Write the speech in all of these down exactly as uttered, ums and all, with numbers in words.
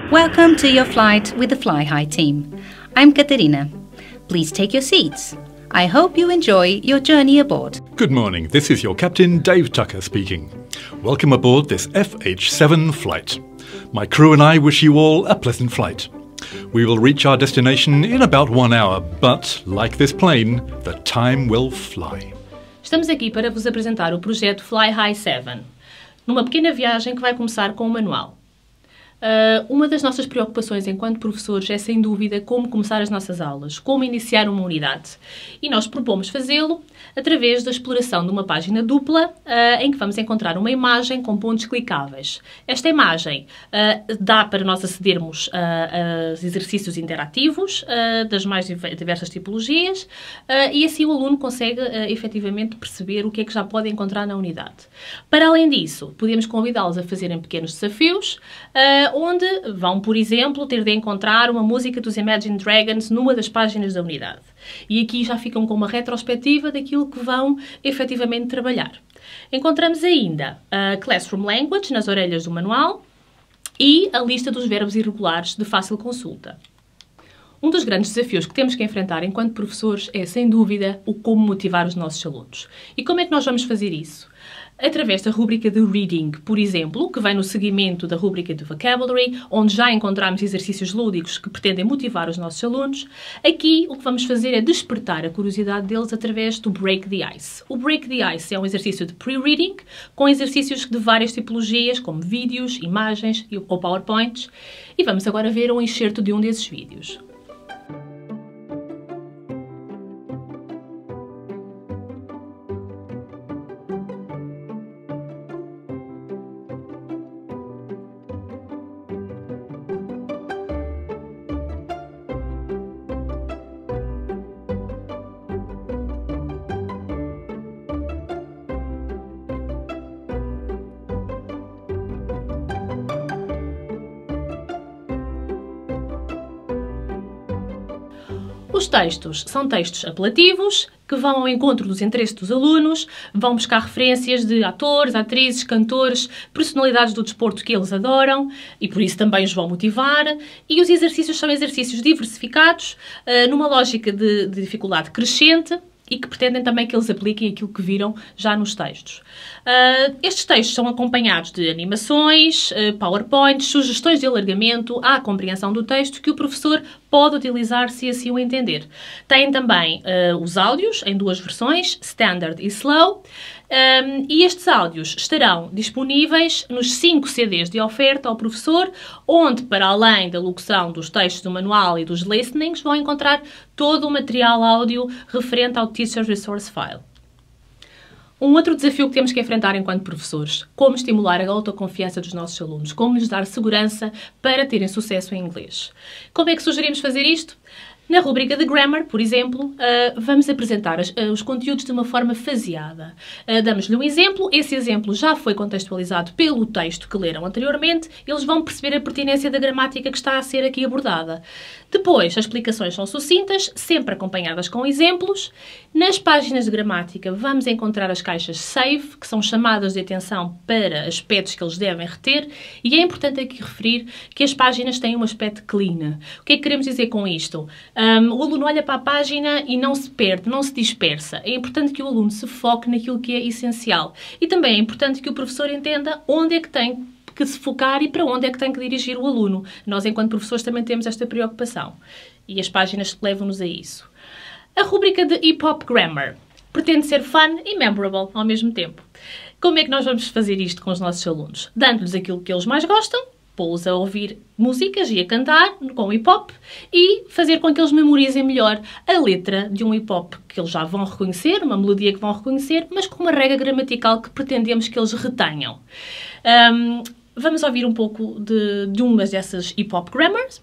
Welcome to your flight with the Fly High team. I'm Katerina. Please take your seats. I hope you enjoy your journey aboard. Good morning, this is your captain Dave Tucker speaking. Welcome aboard this F H seven flight. My crew and I wish you all a pleasant flight. We will reach our destination in about one hour, but, like this plane, the time will fly. Estamos aqui para vos apresentar o projeto Fly High sete, numa pequena viagem que vai começar com um manual. Uh, uma das nossas preocupações enquanto professores é, sem dúvida, como começar as nossas aulas, como iniciar uma unidade. E nós propomos fazê-lo através da exploração de uma página dupla uh, em que vamos encontrar uma imagem com pontos clicáveis. Esta imagem uh, dá para nós acedermos a uh, uh, exercícios interativos uh, das mais diversas tipologias uh, e assim o aluno consegue uh, efetivamente perceber o que é que já pode encontrar na unidade. Para além disso, podemos convidá-los a fazerem pequenos desafios, uh, onde vão, por exemplo, ter de encontrar uma música dos Imagine Dragons numa das páginas da unidade. E aqui já ficam com uma retrospectiva daquilo que vão efetivamente trabalhar. Encontramos ainda a Classroom Language nas orelhas do manual e a lista dos verbos irregulares de fácil consulta. Um dos grandes desafios que temos que enfrentar enquanto professores é, sem dúvida, o como motivar os nossos alunos. E como é que nós vamos fazer isso? Através da rúbrica de Reading, por exemplo, que vem no seguimento da rúbrica de Vocabulary, onde já encontramos exercícios lúdicos que pretendem motivar os nossos alunos. Aqui o que vamos fazer é despertar a curiosidade deles através do Break the Ice. O Break the Ice é um exercício de pre-reading, com exercícios de várias tipologias, como vídeos, imagens ou PowerPoints. E vamos agora ver um excerto de um desses vídeos. Os textos são textos apelativos, que vão ao encontro dos interesses dos alunos, vão buscar referências de atores, atrizes, cantores, personalidades do desporto que eles adoram e por isso também os vão motivar. E os exercícios são exercícios diversificados, numa lógica de, de dificuldade crescente, e que pretendem também que eles apliquem aquilo que viram já nos textos. Uh, estes textos são acompanhados de animações, uh, PowerPoints, sugestões de alargamento à compreensão do texto que o professor pode utilizar se assim o entender. Tem também uh, os áudios em duas versões, Standard e Slow, um, e estes áudios estarão disponíveis nos cinco C Ds de oferta ao professor, onde, para além da locução dos textos do manual e dos listenings, vão encontrar todo o material áudio referente ao Teacher Resource File. Um outro desafio que temos que enfrentar enquanto professores: como estimular a autoconfiança dos nossos alunos, como lhes dar segurança para terem sucesso em inglês. Como é que sugerimos fazer isto? Na rubrica de Grammar, por exemplo, uh, vamos apresentar as, uh, os conteúdos de uma forma faseada. Uh, Damos-lhe um exemplo, esse exemplo já foi contextualizado pelo texto que leram anteriormente, eles vão perceber a pertinência da gramática que está a ser aqui abordada. Depois, as explicações são sucintas, sempre acompanhadas com exemplos. Nas páginas de gramática vamos encontrar as caixas Save, que são chamadas de atenção para aspectos que eles devem reter, e é importante aqui referir que as páginas têm um aspecto clean. O que é que queremos dizer com isto? Um, o aluno olha para a página e não se perde, não se dispersa. É importante que o aluno se foque naquilo que é essencial. E também é importante que o professor entenda onde é que tem que se focar e para onde é que tem que dirigir o aluno. Nós, enquanto professores, também temos esta preocupação. E as páginas levam-nos a isso. A rubrica de Hip Hop Grammar pretende ser fun e memorable ao mesmo tempo. Como é que nós vamos fazer isto com os nossos alunos? Dando-lhes aquilo que eles mais gostam, pô-los a ouvir músicas e a cantar com hip-hop e fazer com que eles memorizem melhor a letra de um hip-hop que eles já vão reconhecer, uma melodia que vão reconhecer, mas com uma regra gramatical que pretendemos que eles retenham. Um, vamos ouvir um pouco de, de umas dessas hip-hop grammars.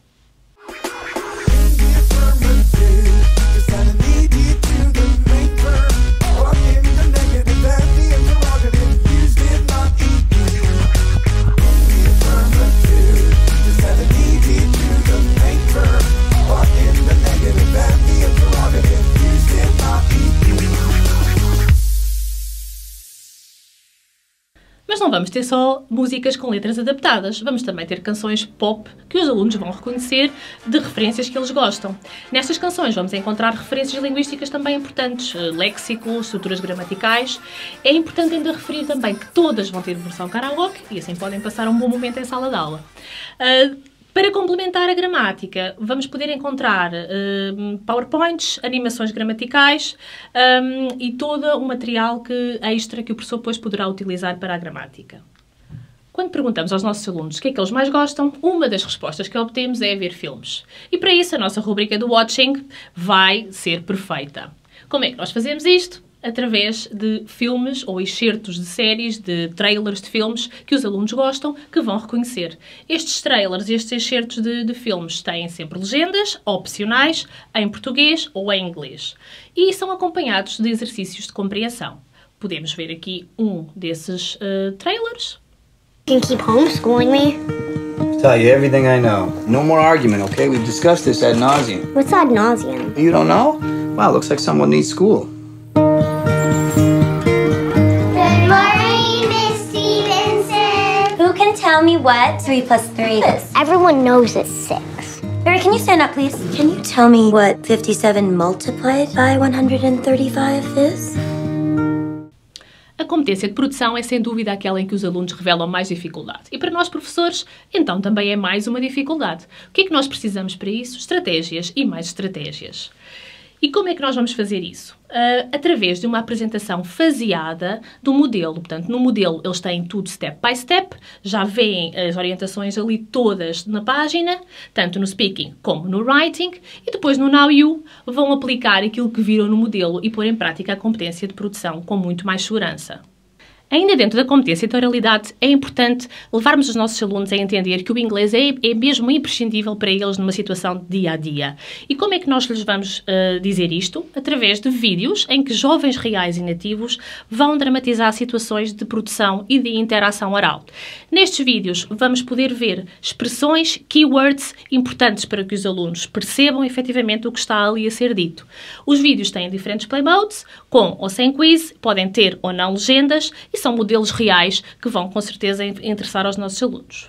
Mas não vamos ter só músicas com letras adaptadas, vamos também ter canções pop que os alunos vão reconhecer de referências que eles gostam. Nestas canções vamos encontrar referências linguísticas também importantes, léxico, estruturas gramaticais. É importante ainda referir também que todas vão ter versão karaoke e assim podem passar um bom momento em sala de aula. Uh, Para complementar a gramática, vamos poder encontrar uh, PowerPoints, animações gramaticais um, e todo o material que, extra que o professor depois poderá utilizar para a gramática. Quando perguntamos aos nossos alunos o que é que eles mais gostam, uma das respostas que obtemos é ver filmes. E para isso a nossa rubrica do Watching vai ser perfeita. Como é que nós fazemos isto? Através de filmes ou excertos de séries, de trailers de filmes que os alunos gostam, que vão reconhecer. Estes trailers e estes excertos de, de filmes têm sempre legendas opcionais em português ou em inglês e são acompanhados de exercícios de compreensão. Podemos ver aqui um desses uh, trailers. You can keep homeschooling me. Tell you everything I know. No more argument, okay? We've discussed this ad nauseum. What's ad nauseum? You don't know? Wow, looks like someone needs school. Tell me what three plus three is. Everyone knows it's six. Barry, can you stand up, please? Can you tell me what fifty-seven multiplied by one hundred thirty-five is? A competência de produção é sem dúvida aquela em que os alunos revelam mais dificuldade. E para nós, professores, então também é mais uma dificuldade. O que é que nós precisamos para isso? Estratégias e mais estratégias. E como é que nós vamos fazer isso? Uh, através de uma apresentação faseada do modelo. Portanto, no modelo eles têm tudo step by step, já veem as orientações ali todas na página, tanto no speaking como no writing, e depois no Now You vão aplicar aquilo que viram no modelo e pôr em prática a competência de produção com muito mais segurança. Ainda dentro da competência de oralidade, é importante levarmos os nossos alunos a entender que o inglês é, é mesmo imprescindível para eles numa situação de dia a dia. E como é que nós lhes vamos uh, dizer isto? Através de vídeos em que jovens reais e nativos vão dramatizar situações de produção e de interação oral. Nestes vídeos vamos poder ver expressões, keywords importantes para que os alunos percebam efetivamente o que está ali a ser dito. Os vídeos têm diferentes play modes, com ou sem quiz, podem ter ou não legendas, e são modelos reais que vão com certeza interessar aos nossos alunos.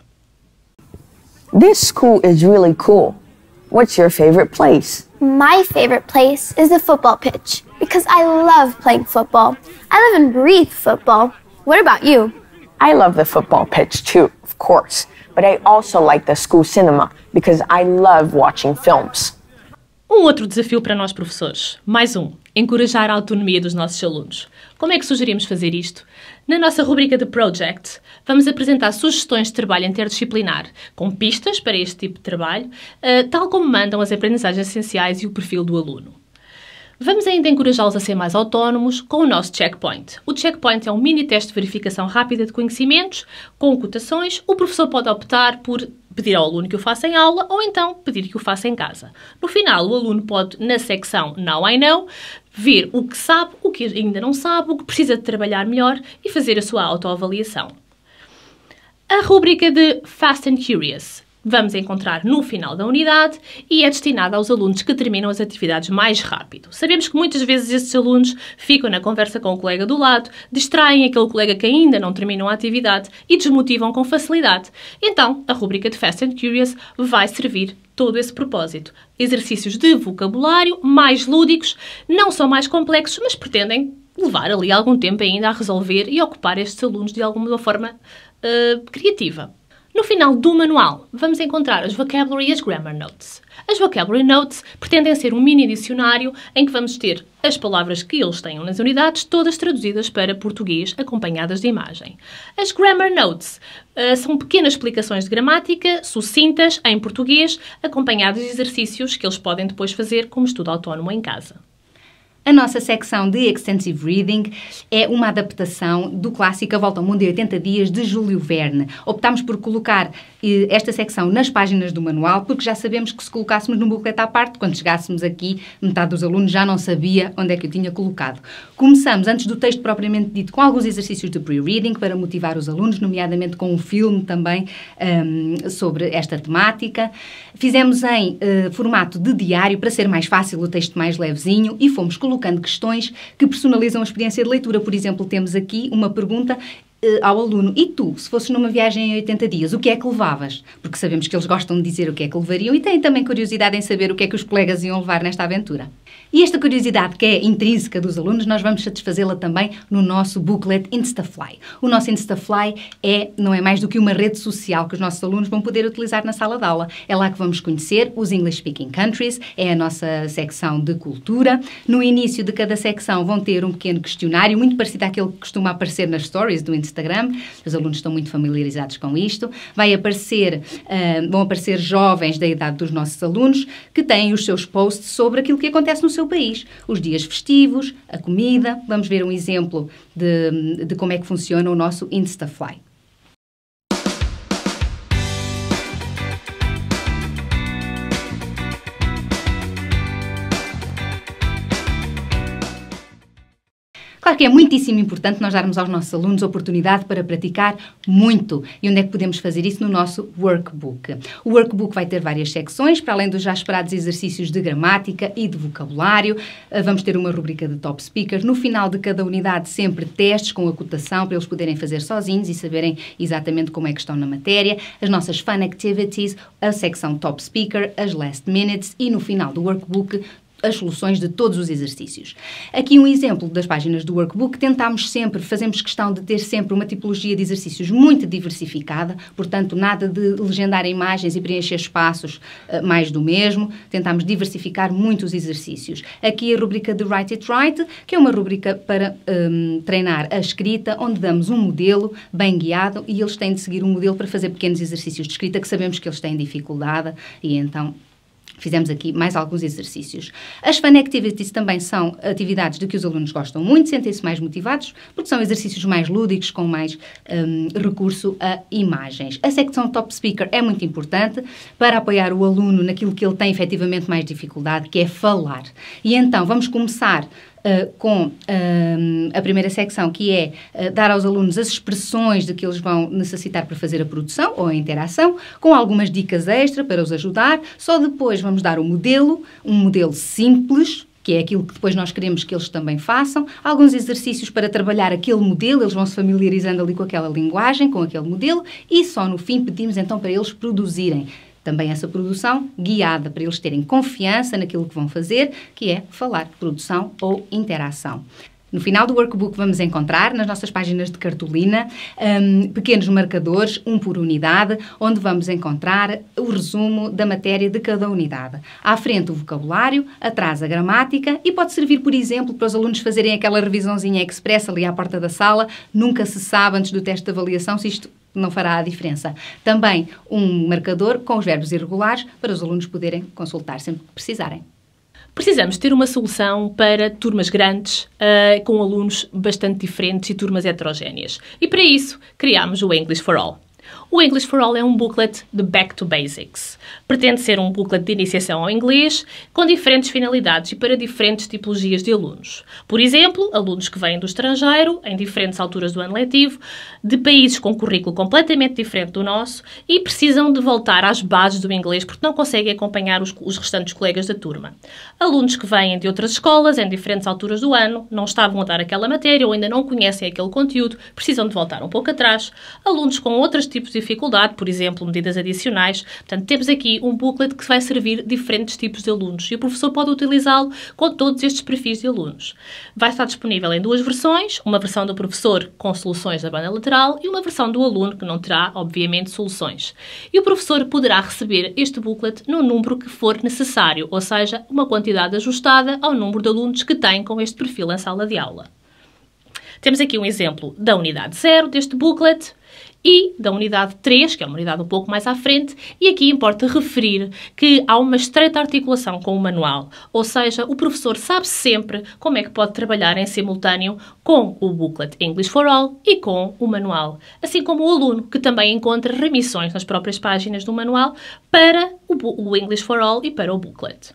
This school is really cool. What's your favorite place? My favorite place is the football pitch because I love playing football. I live and breathe football. What about you? I love the football pitch too, of course, but I also like the school cinema because I love watching films. Um outro desafio para nós professores, mais um, encorajar a autonomia dos nossos alunos. Como é que sugerimos fazer isto? Na nossa rubrica de Project, vamos apresentar sugestões de trabalho interdisciplinar, com pistas para este tipo de trabalho, tal como mandam as aprendizagens essenciais e o perfil do aluno. Vamos ainda encorajá-los a ser mais autónomos com o nosso checkpoint. O checkpoint é um mini teste de verificação rápida de conhecimentos, com cotações. O professor pode optar por pedir ao aluno que o faça em aula ou então pedir que o faça em casa. No final, o aluno pode, na secção Now I Know, ver o que sabe, o que ainda não sabe, o que precisa de trabalhar melhor e fazer a sua autoavaliação. A rúbrica de Fast and Curious vamos encontrar no final da unidade e é destinada aos alunos que terminam as atividades mais rápido. Sabemos que muitas vezes estes alunos ficam na conversa com o colega do lado, distraem aquele colega que ainda não terminou a atividade e desmotivam com facilidade. Então, a rubrica de Fast and Curious vai servir todo esse propósito. Exercícios de vocabulário mais lúdicos, não são mais complexos, mas pretendem levar ali algum tempo ainda a resolver e ocupar estes alunos de alguma forma uh, criativa. No final do manual, vamos encontrar as Vocabulary e as Grammar Notes. As Vocabulary Notes pretendem ser um mini dicionário em que vamos ter as palavras que eles tenham nas unidades, todas traduzidas para português, acompanhadas de imagem. As Grammar Notes uh, são pequenas explicações de gramática, sucintas, em português, acompanhadas de exercícios que eles podem depois fazer como estudo autónomo em casa. A nossa secção de Extensive Reading é uma adaptação do clássico A Volta ao Mundo em oitenta dias, de Júlio Verne. Optámos por colocar eh, esta secção nas páginas do manual, porque já sabemos que se colocássemos num booklet à parte, quando chegássemos aqui, metade dos alunos já não sabia onde é que eu tinha colocado. Começamos, antes do texto propriamente dito, com alguns exercícios de pre-reading para motivar os alunos, nomeadamente com um filme também um, sobre esta temática. Fizemos em uh, formato de diário, para ser mais fácil, o texto mais levezinho, e fomos colocando questões que personalizam a experiência de leitura. Por exemplo, temos aqui uma pergunta ao aluno: e tu, se fosses numa viagem em oitenta dias, o que é que levavas? Porque sabemos que eles gostam de dizer o que é que levariam e têm também curiosidade em saber o que é que os colegas iam levar nesta aventura. E esta curiosidade, que é intrínseca dos alunos, nós vamos satisfazê-la também no nosso booklet Instafly. O nosso Instafly é, não é mais do que uma rede social que os nossos alunos vão poder utilizar na sala de aula. É lá que vamos conhecer os English Speaking Countries, é a nossa secção de cultura. No início de cada secção vão ter um pequeno questionário, muito parecido àquele que costuma aparecer nas stories do Instagram. Os alunos estão muito familiarizados com isto. Vai aparecer, uh, vão aparecer jovens da idade dos nossos alunos que têm os seus posts sobre aquilo que acontece no seu país. Os dias festivos, a comida. Vamos ver um exemplo de, de como é que funciona o nosso Instafly. Claro que é muitíssimo importante nós darmos aos nossos alunos a oportunidade para praticar muito. E onde é que podemos fazer isso? No nosso workbook. O workbook vai ter várias secções, para além dos já esperados exercícios de gramática e de vocabulário. Vamos ter uma rubrica de top speaker. No final de cada unidade, sempre testes com a cotação, para eles poderem fazer sozinhos e saberem exatamente como é que estão na matéria. As nossas fun activities, a secção top speaker, as last minutes e no final do workbook, as soluções de todos os exercícios. Aqui um exemplo das páginas do workbook. Tentámos sempre, fazemos questão de ter sempre uma tipologia de exercícios muito diversificada, portanto, nada de legendar imagens e preencher espaços uh, mais do mesmo. Tentámos diversificar muito os exercícios. Aqui a rubrica de Write It Right, que é uma rubrica para um, treinar a escrita, onde damos um modelo bem guiado e eles têm de seguir um modelo para fazer pequenos exercícios de escrita que sabemos que eles têm dificuldade e então fizemos aqui mais alguns exercícios. As Fun Activities também são atividades de que os alunos gostam muito, sentem-se mais motivados, porque são exercícios mais lúdicos, com mais um, recurso a imagens. A secção Top Speaker é muito importante para apoiar o aluno naquilo que ele tem efetivamente mais dificuldade, que é falar. E então, vamos começar Uh, com uh, a primeira secção, que é uh, dar aos alunos as expressões de que eles vão necessitar para fazer a produção ou a interação, com algumas dicas extra para os ajudar. Só depois vamos dar o modelo, um modelo simples, que é aquilo que depois nós queremos que eles também façam. Alguns exercícios para trabalhar aquele modelo, eles vão se familiarizando ali com aquela linguagem, com aquele modelo, e só no fim pedimos então para eles produzirem também essa produção guiada, para eles terem confiança naquilo que vão fazer, que é falar, produção ou interação. No final do workbook vamos encontrar, nas nossas páginas de cartolina, um, pequenos marcadores, um por unidade, onde vamos encontrar o resumo da matéria de cada unidade. À frente o vocabulário, atrás a gramática e pode servir, por exemplo, para os alunos fazerem aquela revisãozinha expressa ali à porta da sala. Nunca se sabe antes do teste de avaliação se isto não fará a diferença. Também um marcador com os verbos irregulares para os alunos poderem consultar sempre que precisarem. Precisamos ter uma solução para turmas grandes, uh, com alunos bastante diferentes e turmas heterogéneas. E para isso, criámos o English for All. O English for All é um booklet de Back to Basics. Pretende ser um booklet de iniciação ao inglês com diferentes finalidades e para diferentes tipologias de alunos. Por exemplo, alunos que vêm do estrangeiro, em diferentes alturas do ano letivo, de países com currículo completamente diferente do nosso e precisam de voltar às bases do inglês porque não conseguem acompanhar os, os restantes colegas da turma. Alunos que vêm de outras escolas, em diferentes alturas do ano, não estavam a dar aquela matéria ou ainda não conhecem aquele conteúdo, precisam de voltar um pouco atrás. Alunos com outros tipos de dificuldade, por exemplo, medidas adicionais. Portanto, temos aqui um booklet que vai servir diferentes tipos de alunos e o professor pode utilizá-lo com todos estes perfis de alunos. Vai estar disponível em duas versões, uma versão do professor com soluções da banda lateral e uma versão do aluno que não terá, obviamente, soluções. E o professor poderá receber este booklet no número que for necessário, ou seja, uma quantidade ajustada ao número de alunos que tem com este perfil em sala de aula. Temos aqui um exemplo da unidade zero deste booklet e da unidade três, que é uma unidade um pouco mais à frente, e aqui importa referir que há uma estreita articulação com o manual, ou seja, o professor sabe sempre como é que pode trabalhar em simultâneo com o booklet English for All e com o manual, assim como o aluno, que também encontra remissões nas próprias páginas do manual para o English for All e para o booklet.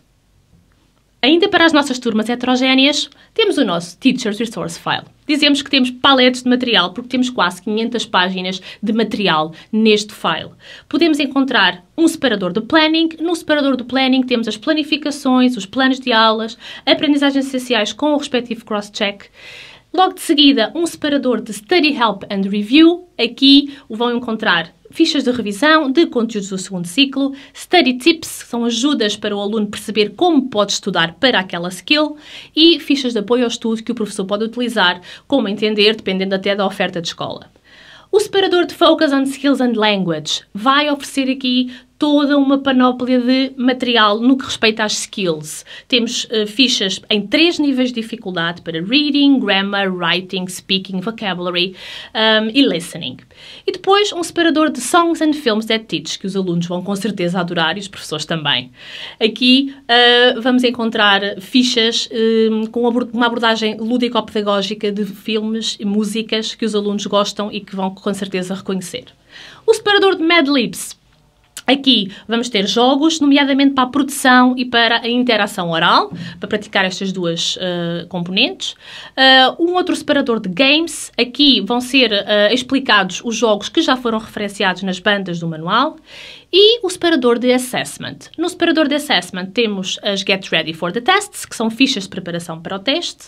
Ainda para as nossas turmas heterogéneas, temos o nosso Teacher's Resource File. Dizemos que temos paletes de material porque temos quase quinhentas páginas de material neste file. Podemos encontrar um separador de planning. No separador de planning temos as planificações, os planos de aulas, aprendizagens essenciais com o respectivo cross-check. Logo de seguida, um separador de Study Help and Review. Aqui vão encontrar fichas de revisão de conteúdos do segundo ciclo, Study Tips, que são ajudas para o aluno perceber como pode estudar para aquela skill, e fichas de apoio ao estudo que o professor pode utilizar, como entender, dependendo até da oferta de escola. O separador de Focus on Skills and Language vai oferecer aqui toda uma panóplia de material no que respeita às skills. Temos uh, fichas em três níveis de dificuldade para Reading, Grammar, Writing, Speaking, Vocabulary um, e Listening. E depois um separador de Songs and Films that Teach, que os alunos vão com certeza adorar e os professores também. Aqui uh, vamos encontrar fichas um, com uma abordagem lúdico-pedagógica de filmes e músicas que os alunos gostam e que vão com certeza reconhecer. O separador de Mad Libs. Aqui vamos ter jogos, nomeadamente para a produção e para a interação oral, para praticar estas duas uh, componentes. Uh, um outro separador de games. Aqui vão ser uh, explicados os jogos que já foram referenciados nas bandas do manual. E o separador de assessment. No separador de assessment temos as Get Ready for the Tests, que são fichas de preparação para o teste.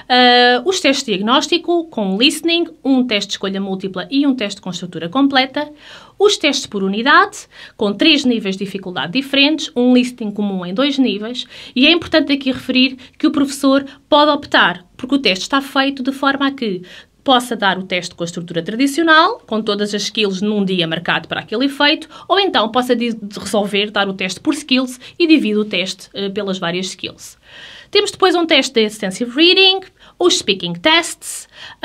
Uh, os testes de diagnóstico, com listening, um teste de escolha múltipla e um teste com estrutura completa. Os testes por unidade, com três níveis de dificuldade diferentes, um listening comum em dois níveis. E é importante aqui referir que o professor pode optar, porque o teste está feito de forma a que possa dar o teste com a estrutura tradicional, com todas as skills num dia marcado para aquele efeito, ou então possa resolver dar o teste por skills e divide o teste uh, pelas várias skills. Temos depois um teste de Extensive Reading, os Speaking Tests,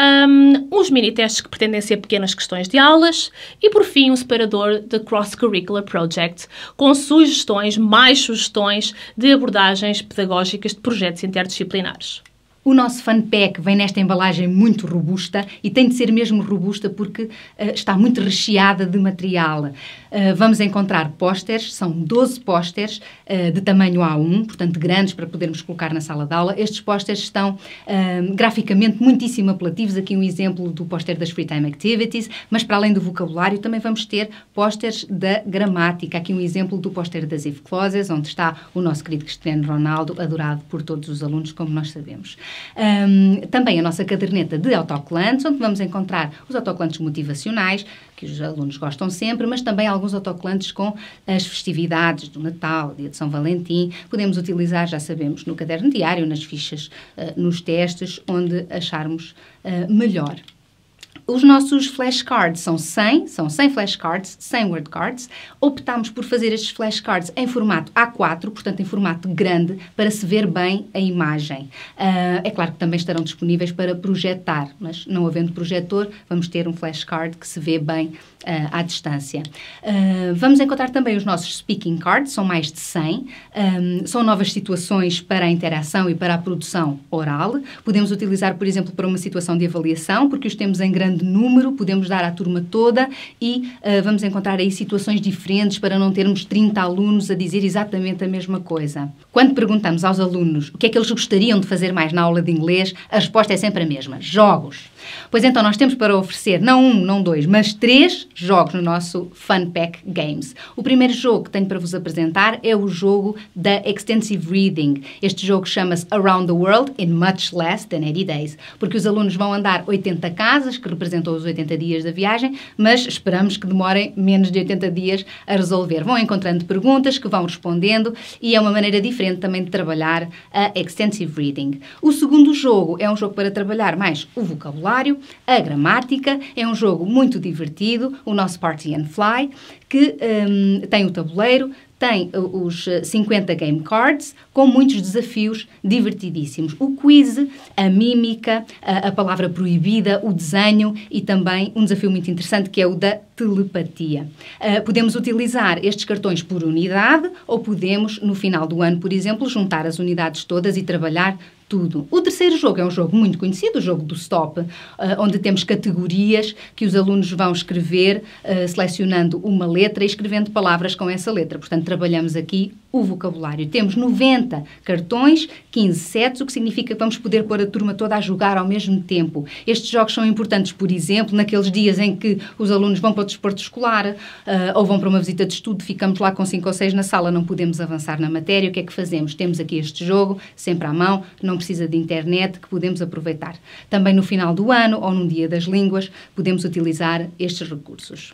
um, uns mini-testes que pretendem ser pequenas questões de aulas e, por fim, um separador de Cross Curricular Project, com sugestões, mais sugestões de abordagens pedagógicas de projetos interdisciplinares. O nosso Fun Pack vem nesta embalagem muito robusta e tem de ser mesmo robusta porque uh, está muito recheada de material. Uh, vamos encontrar pósteres, são doze pósteres uh, de tamanho A um, portanto grandes para podermos colocar na sala de aula. Estes pósteres estão uh, graficamente muitíssimo apelativos. Aqui um exemplo do póster das Free Time Activities, mas para além do vocabulário também vamos ter pósteres da gramática. Aqui um exemplo do póster das If Clauses, onde está o nosso querido Cristiano Ronaldo, adorado por todos os alunos, como nós sabemos. Um, também a nossa caderneta de autocolantes, onde vamos encontrar os autocolantes motivacionais, que os alunos gostam sempre, mas também alguns autocolantes com as festividades do Natal, dia de São Valentim. Podemos utilizar, já sabemos, no caderno diário, nas fichas, uh, nos testes, onde acharmos uh, melhor. Os nossos flashcards são cem, são cem flashcards, cem word cards. Optámos por fazer estes flashcards em formato A quatro, portanto em formato grande, para se ver bem a imagem. Uh, é claro que também estarão disponíveis para projetar, mas não havendo projetor, vamos ter um flashcard que se vê bem uh, à distância. Uh, vamos encontrar também os nossos speaking cards, são mais de cem. Um, são novas situações para a interação e para a produção oral. Podemos utilizar, por exemplo, para uma situação de avaliação, porque os temos em grande número, podemos dar à turma toda e uh, vamos encontrar aí situações diferentes para não termos trinta alunos a dizer exatamente a mesma coisa. Quando perguntamos aos alunos o que é que eles gostariam de fazer mais na aula de inglês, a resposta é sempre a mesma: jogos. Pois então nós temos para oferecer não um, não dois, mas três jogos no nosso Fun Pack Games. O primeiro jogo que tenho para vos apresentar é o jogo da Extensive Reading. Este jogo chama-se Around the World in Much Less Than eighty Days, porque os alunos vão andar oitenta casas, que representam os oitenta dias da viagem, mas esperamos que demorem menos de oitenta dias a resolver. Vão encontrando perguntas que vão respondendo e é uma maneira diferente também de trabalhar a Extensive Reading. O segundo jogo é um jogo para trabalhar mais o vocabulário, a gramática. É um jogo muito divertido, o nosso Party and Fly, que um, tem o tabuleiro, tem os cinquenta game cards, com muitos desafios divertidíssimos. O quiz, a mímica, a, a palavra proibida, o desenho e também um desafio muito interessante que é o da telepatia. Uh, podemos utilizar estes cartões por unidade ou podemos, no final do ano, por exemplo, juntar as unidades todas e trabalhar tudo. O terceiro jogo é um jogo muito conhecido, o jogo do Stop, uh, onde temos categorias que os alunos vão escrever, uh, selecionando uma letra e escrevendo palavras com essa letra. Portanto, trabalhamos aqui o vocabulário. Temos noventa cartões, quinze sets, o que significa que vamos poder pôr a turma toda a jogar ao mesmo tempo. Estes jogos são importantes, por exemplo, naqueles dias em que os alunos vão para o desporto escolar uh, ou vão para uma visita de estudo, ficamos lá com cinco ou seis na sala, não podemos avançar na matéria. O que é que fazemos? Temos aqui este jogo, sempre à mão, não precisa de internet, que podemos aproveitar. Também no final do ano ou num dia das línguas, podemos utilizar estes recursos.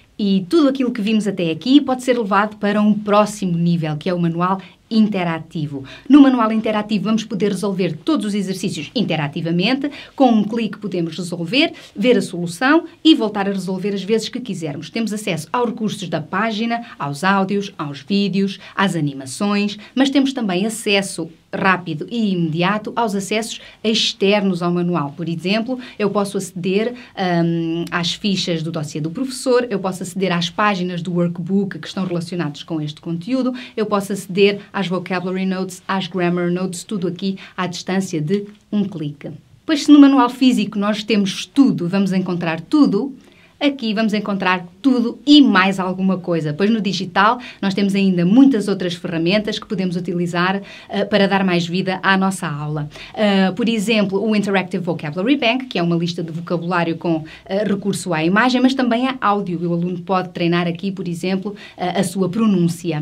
E tudo aquilo que vimos até aqui pode ser levado para um próximo nível, que é o manual interativo. No manual interativo vamos poder resolver todos os exercícios interativamente. Com um clique podemos resolver, ver a solução e voltar a resolver as vezes que quisermos. Temos acesso aos recursos da página, aos áudios, aos vídeos, às animações, mas temos também acesso rápido e imediato aos acessos externos ao manual. Por exemplo, eu posso aceder um, às fichas do dossiê do professor, eu posso aceder às páginas do workbook que estão relacionados com este conteúdo, eu posso aceder às vocabulary notes, às grammar notes, tudo aqui à distância de um clique. Pois se no manual físico nós temos tudo, vamos encontrar tudo, aqui vamos encontrar tudo e mais alguma coisa, pois no digital nós temos ainda muitas outras ferramentas que podemos utilizar uh, para dar mais vida à nossa aula. Uh, por exemplo, o Interactive Vocabulary Bank, que é uma lista de vocabulário com uh, recurso à imagem, mas também a áudio. O aluno pode treinar aqui, por exemplo, uh, a sua pronúncia.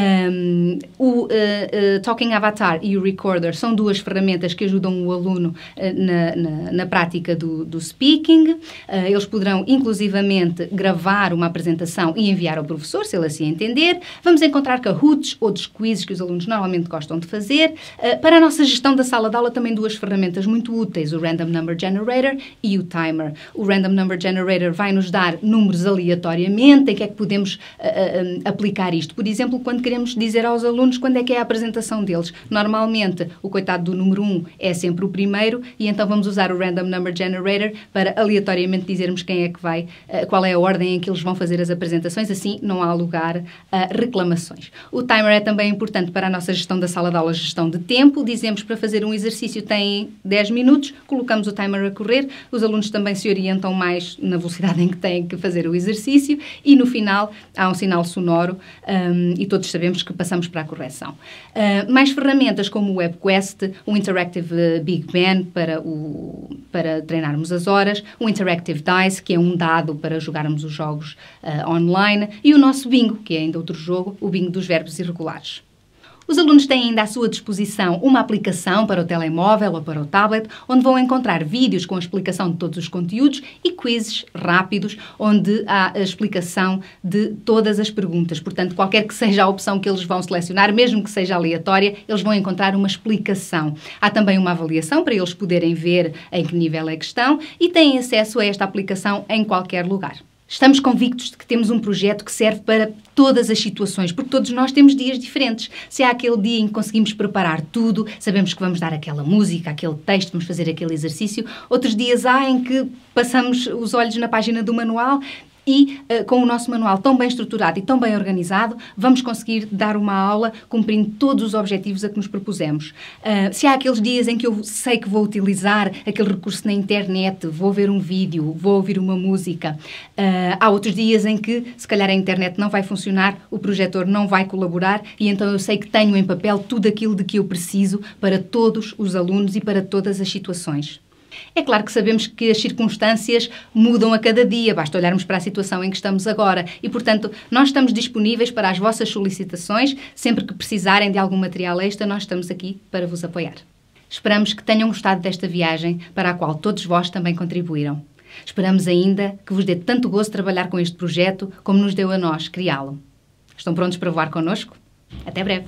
Um, o uh, uh, Talking Avatar e o Recorder são duas ferramentas que ajudam o aluno uh, na, na, na prática do, do speaking. Uh, eles poderão, inclusive, gravar uma apresentação e enviar ao professor, se ele assim entender. Vamos encontrar Kahoots, outros quizzes que os alunos normalmente gostam de fazer. Uh, para a nossa gestão da sala de aula, também duas ferramentas muito úteis, o Random Number Generator e o Timer. O Random Number Generator vai nos dar números aleatoriamente. Em que é que podemos uh, uh, aplicar isto? Por exemplo, quando queremos dizer aos alunos quando é que é a apresentação deles. Normalmente, o coitado do número um é sempre o primeiro e então vamos usar o Random Number Generator para aleatoriamente dizermos quem é que vai, qual é a ordem em que eles vão fazer as apresentações, assim não há lugar a reclamações. O timer é também importante para a nossa gestão da sala de aula, gestão de tempo. Dizemos para fazer um exercício tem dez minutos, colocamos o timer a correr, os alunos também se orientam mais na velocidade em que têm que fazer o exercício e no final há um sinal sonoro um, e todos sabemos que passamos para a correção. Uh, mais ferramentas como o WebQuest, o Interactive Big Ben para, o, para treinarmos as horas, o Interactive Dice, que é um dado para jogarmos os jogos uh, online, e o nosso bingo, que é ainda outro jogo, o bingo dos verbos irregulares. Os alunos têm ainda à sua disposição uma aplicação para o telemóvel ou para o tablet, onde vão encontrar vídeos com a explicação de todos os conteúdos e quizzes rápidos, onde há a explicação de todas as perguntas. Portanto, qualquer que seja a opção que eles vão selecionar, mesmo que seja aleatória, eles vão encontrar uma explicação. Há também uma avaliação para eles poderem ver em que nível é que estão e têm acesso a esta aplicação em qualquer lugar. Estamos convictos de que temos um projeto que serve para todas as situações, porque todos nós temos dias diferentes. Se há aquele dia em que conseguimos preparar tudo, sabemos que vamos dar aquela música, aquele texto, vamos fazer aquele exercício. Outros dias há em que passamos os olhos na página do manual e, uh, com o nosso manual tão bem estruturado e tão bem organizado, vamos conseguir dar uma aula cumprindo todos os objetivos a que nos propusemos. Uh, se há aqueles dias em que eu sei que vou utilizar aquele recurso na internet, vou ver um vídeo, vou ouvir uma música, uh, há outros dias em que, se calhar, a internet não vai funcionar, o projetor não vai colaborar e então eu sei que tenho em papel tudo aquilo de que eu preciso para todos os alunos e para todas as situações. É claro que sabemos que as circunstâncias mudam a cada dia, basta olharmos para a situação em que estamos agora e, portanto, nós estamos disponíveis para as vossas solicitações. Sempre que precisarem de algum material extra, nós estamos aqui para vos apoiar. Esperamos que tenham gostado desta viagem para a qual todos vós também contribuíram. Esperamos ainda que vos dê tanto gosto trabalhar com este projeto como nos deu a nós criá-lo. Estão prontos para voar connosco? Até breve!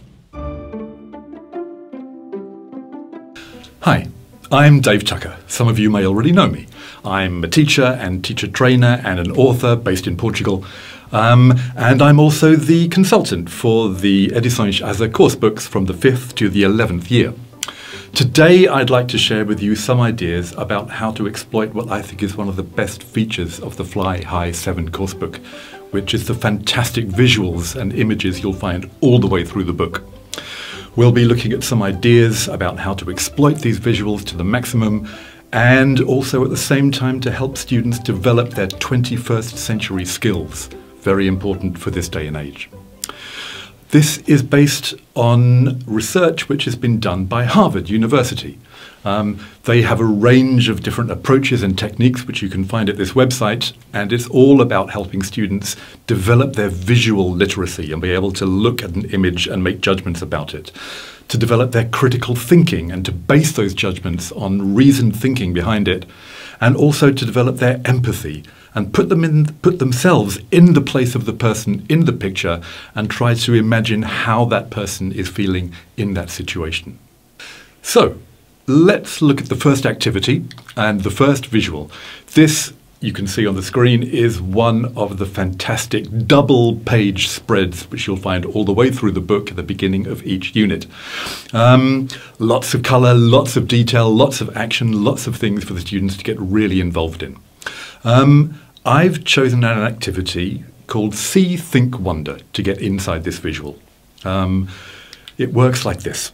Hi. I'm Dave Tucker. Some of you may already know me. I'm a teacher and teacher trainer and an author based in Portugal. Um, and I'm also the consultant for the Edições Asa course books from the fifth to the eleventh year. Today I'd like to share with you some ideas about how to exploit what I think is one of the best features of the Fly High seven coursebook, which is the fantastic visuals and images you'll find all the way through the book. We'll be looking at some ideas about how to exploit these visuals to the maximum and also at the same time to help students develop their twenty-first century skills, very important for this day and age. This is based on research which has been done by Harvard University. Um, they have a range of different approaches and techniques which you can find at this website, and it's all about helping students develop their visual literacy and be able to look at an image and make judgments about it, to develop their critical thinking and to base those judgments on reasoned thinking behind it, and also to develop their empathy and put them in, put themselves in the place of the person in the picture and try to imagine how that person is feeling in that situation. So, let's look at the first activity and the first visual. This, you can see on the screen, is one of the fantastic double-page spreads which you'll find all the way through the book at the beginning of each unit. Um, lots of colour, lots of detail, lots of action, lots of things for the students to get really involved in. Um, I've chosen an activity called See, Think, Wonder to get inside this visual. Um, it works like this.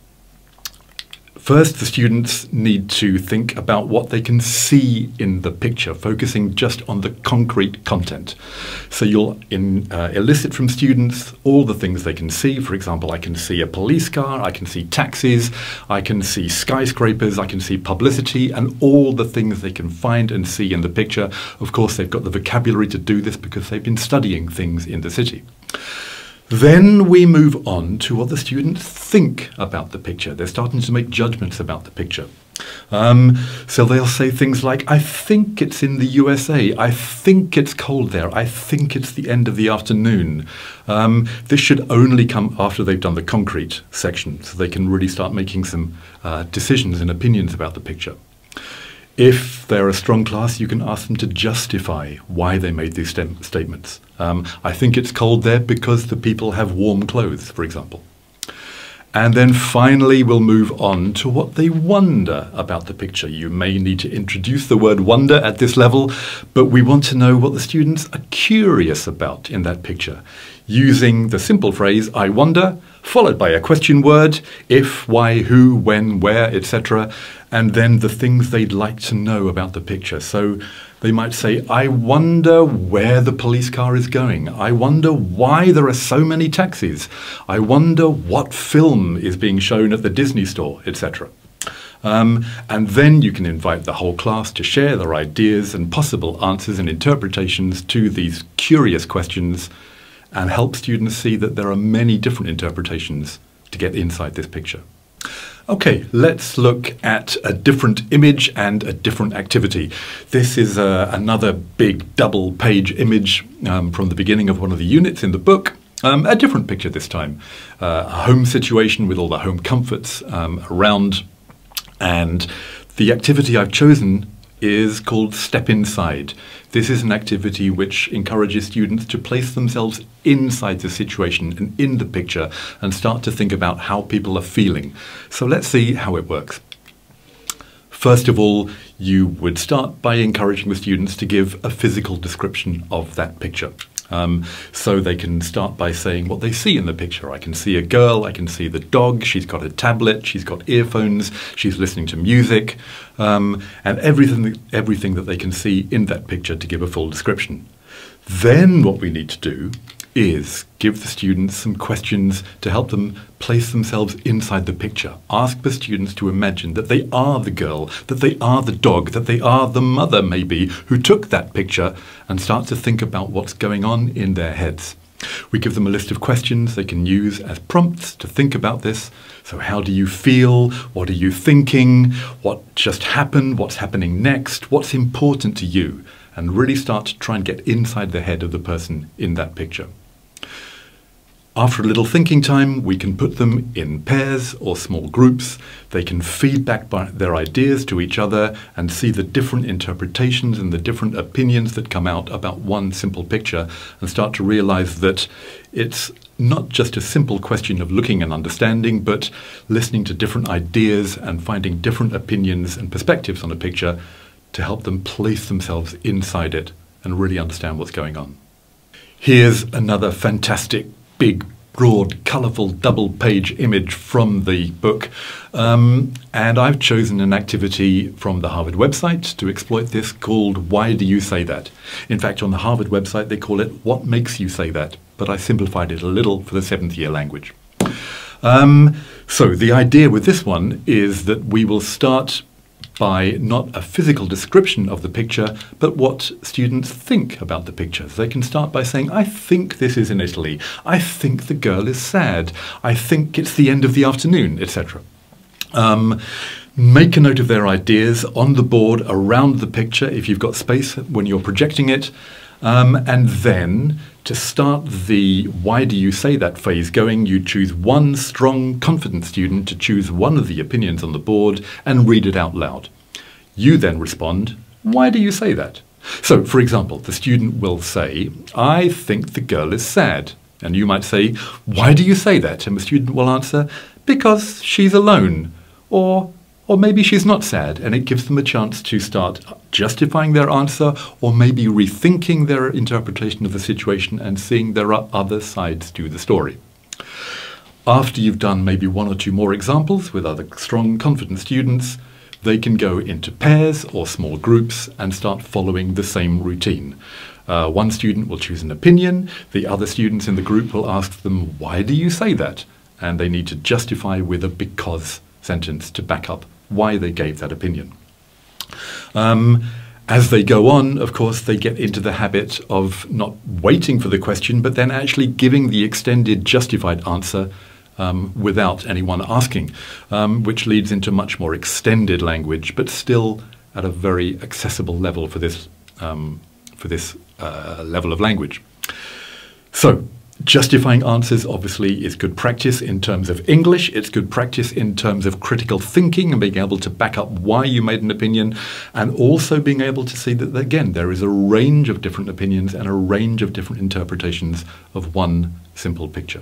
First, the students need to think about what they can see in the picture, focusing just on the concrete content. So you'll in, uh, elicit from students all the things they can see. For example, I can see a police car, I can see taxis, I can see skyscrapers, I can see publicity, and all the things they can find and see in the picture. Of course, they've got the vocabulary to do this because they've been studying things in the city. Then we move on to what the students think about the picture. They're starting to make judgments about the picture. Um, so they'll say things like, I think it's in the U S A, I think it's cold there, I think it's the end of the afternoon. Um, this should only come after they've done the concrete section, so they can really start making some uh, decisions and opinions about the picture. If they're a strong class, you can ask them to justify why they made these st statements. Um, I think it's cold there because the people have warm clothes, for example. And then finally, we'll move on to what they wonder about the picture. You may need to introduce the word wonder at this level, but we want to know what the students are curious about in that picture, using the simple phrase, I wonder, followed by a question word, if, why, who, when, where, et cetera, and then the things they'd like to know about the picture. So they might say, I wonder where the police car is going. I wonder why there are so many taxis. I wonder what film is being shown at the Disney store, et cetera. Um, and then you can invite the whole class to share their ideas and possible answers and interpretations to these curious questions, and help students see that there are many different interpretations to get inside this picture. Okay, let's look at a different image and a different activity. This is uh, another big double-page image um, from the beginning of one of the units in the book. Um, a different picture this time. Uh, a home situation with all the home comforts um, around. And the activity I've chosen is called Step Inside. This is an activity which encourages students to place themselves inside the situation and in the picture and start to think about how people are feeling. So let's see how it works. First of all, you would start by encouraging the students to give a physical description of that picture. Um, so they can start by saying what they see in the picture. I can see a girl, I can see the dog, she's got a tablet, she's got earphones, she's listening to music, um, and everything, everything that they can see in that picture to give a full description. Then what we need to do is give the students some questions to help them place themselves inside the picture. Ask the students to imagine that they are the girl, that they are the dog, that they are the mother maybe who took that picture, and start to think about what's going on in their heads. We give them a list of questions they can use as prompts to think about this. So how do you feel? What are you thinking? What just happened? What's happening next? What's important to you? And really start to try and get inside the head of the person in that picture. After a little thinking time, we can put them in pairs or small groups. They can feed back their ideas to each other and see the different interpretations and the different opinions that come out about one simple picture, and start to realize that it's not just a simple question of looking and understanding, but listening to different ideas and finding different opinions and perspectives on a picture to help them place themselves inside it and really understand what's going on. Here's another fantastic, big, broad, colourful, double-page image from the book. Um, and I've chosen an activity from the Harvard website to exploit this called Why Do You Say That? In fact, on the Harvard website, they call it What Makes You Say That? but I simplified it a little for the seventh year language. Um, so the idea with this one is that we will start by not a physical description of the picture, but what students think about the picture. So they can start by saying, I think this is in Italy. I think the girl is sad. I think it's the end of the afternoon, et cetera. Um, make a note of their ideas on the board around the picture if you've got space when you're projecting it. Um, and then to start the why do you say that phase going, you choose one strong, confident student to choose one of the opinions on the board and read it out loud. You then respond, why do you say that? So, for example, the student will say, I think the girl is sad. And you might say, why do you say that? And the student will answer, because she's alone. Or Or maybe she's not sad, and it gives them a chance to start justifying their answer or maybe rethinking their interpretation of the situation and seeing there are other sides to the story. After you've done maybe one or two more examples with other strong, confident students, they can go into pairs or small groups and start following the same routine. Uh, one student will choose an opinion, the other students in the group will ask them, why do you say that? And they need to justify with a because sentence to back up why they gave that opinion. Um, as they go on, of course, they get into the habit of not waiting for the question, but then actually giving the extended justified answer um, without anyone asking, um, which leads into much more extended language, but still at a very accessible level for this, um, for this uh, level of language. So, justifying answers obviously is good practice in terms of English. It's good practice in terms of critical thinking and being able to back up why you made an opinion, and also being able to see that, again, there is a range of different opinions and a range of different interpretations of one simple picture.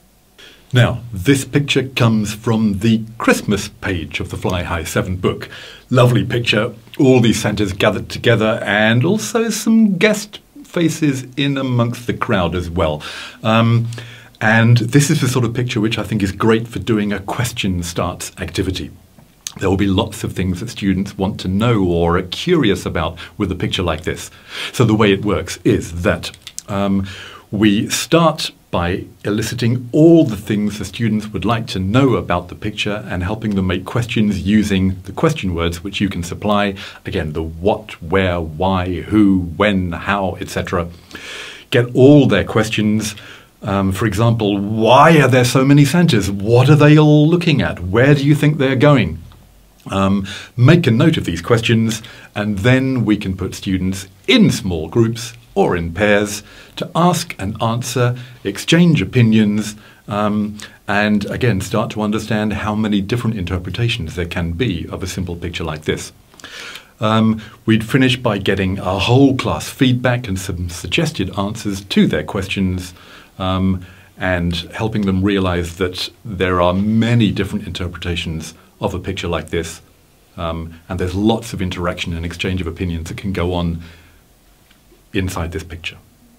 Now, this picture comes from the Christmas page of the Fly High seven book. Lovely picture, all these centres gathered together, and also some guest faces in amongst the crowd as well. Um, and this is the sort of picture which I think is great for doing a question starts activity. There will be lots of things that students want to know or are curious about with a picture like this. So the way it works is that um, we start by eliciting all the things the students would like to know about the picture and helping them make questions using the question words which you can supply. Again, the what, where, why, who, when, how, et cetera. Get all their questions. Um, for example, why are there so many centres? What are they all looking at? Where do you think they're going? Um, make a note of these questions, and then we can put students in small groups or in pairs to ask and answer, exchange opinions, um, and again start to understand how many different interpretations there can be of a simple picture like this. Um, we'd finish by getting a whole class feedback and some suggested answers to their questions, um, and helping them realize that there are many different interpretations of a picture like this, um, and there's lots of interaction and exchange of opinions that can go on inside this picture.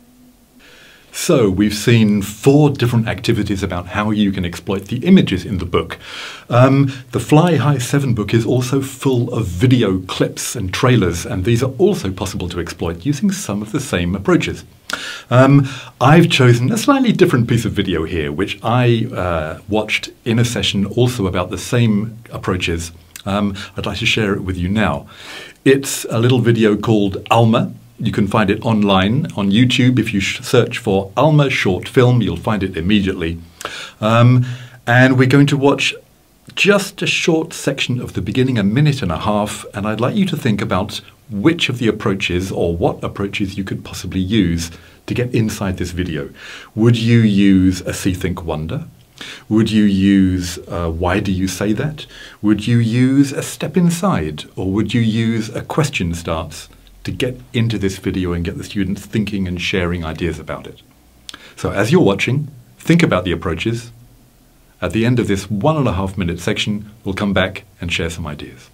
So we've seen four different activities about how you can exploit the images in the book. Um, the Fly High seven book is also full of video clips and trailers, and these are also possible to exploit using some of the same approaches. Um, I've chosen a slightly different piece of video here, which I uh, watched in a session also about the same approaches. Um, I'd like to share it with you now. It's a little video called Alma. You can find it online on YouTube. If you search for Alma short film, you'll find it immediately. Um, and we're going to watch just a short section of the beginning, a minute and a half, and I'd like you to think about which of the approaches or what approaches you could possibly use to get inside this video. Would you use a See, Think, Wonder? Would you use uh, Why Do You Say That? Would you use a Step Inside? Or would you use a Question Starts to get into this video and get the students thinking and sharing ideas about it? So as you're watching, think about the approaches. At the end of this one and a half minute section, we'll come back and share some ideas.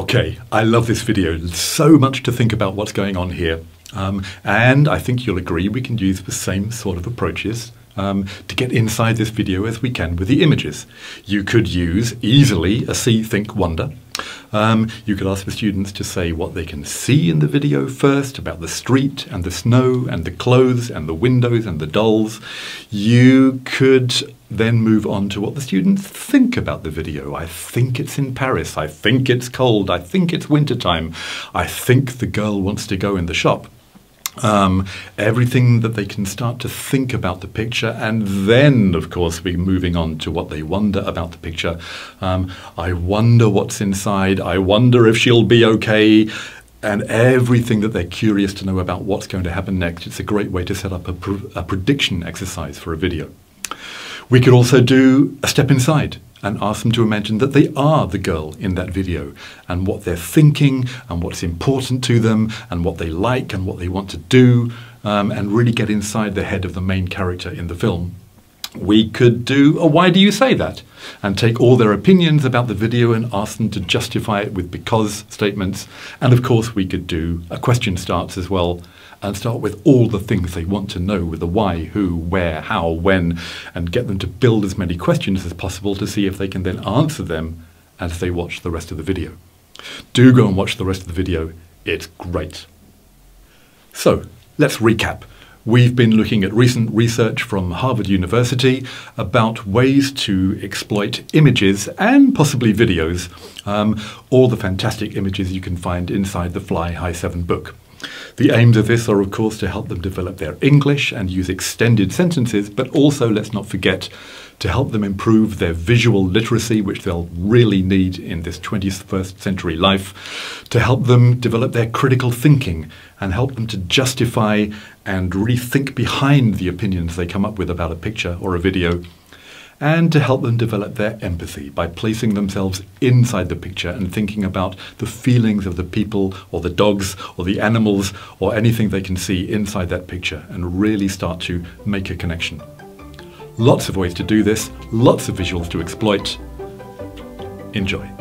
Okay, I love this video. So much to think about what's going on here. Um, and I think you'll agree we can use the same sort of approaches um, to get inside this video as we can with the images. You could use easily a see, think, wonder. Um, you could ask the students to say what they can see in the video first, about the street and the snow and the clothes and the windows and the dolls. You could then move on to what the students think about the video. I think it's in Paris. I think it's cold. I think it's wintertime. I think the girl wants to go in the shop. Um, everything that they can start to think about the picture, and then of course we're moving on to what they wonder about the picture. Um, I wonder what's inside, I wonder if she'll be okay, and everything that they're curious to know about what's going to happen next. It's a great way to set up a, pr a prediction exercise for a video. We could also do a step inside and ask them to imagine that they are the girl in that video, and what they're thinking and what's important to them and what they like and what they want to do, um, and really get inside the head of the main character in the film. We could do a why do you say that, and take all their opinions about the video and ask them to justify it with because statements. And of course we could do a question starts as well, and start with all the things they want to know, with the why, who, where, how, when, and get them to build as many questions as possible to see if they can then answer them as they watch the rest of the video. Do go and watch the rest of the video, it's great. So, let's recap. We've been looking at recent research from Harvard University about ways to exploit images and possibly videos, um, all the fantastic images you can find inside the Fly High seven book. The aims of this are, of course, to help them develop their English and use extended sentences, but also, let's not forget, to help them improve their visual literacy, which they'll really need in this twenty-first century life, to help them develop their critical thinking and help them to justify and really think behind the opinions they come up with about a picture or a video, and to help them develop their empathy by placing themselves inside the picture and thinking about the feelings of the people or the dogs or the animals or anything they can see inside that picture, and really start to make a connection. Lots of ways to do this, lots of visuals to exploit. Enjoy.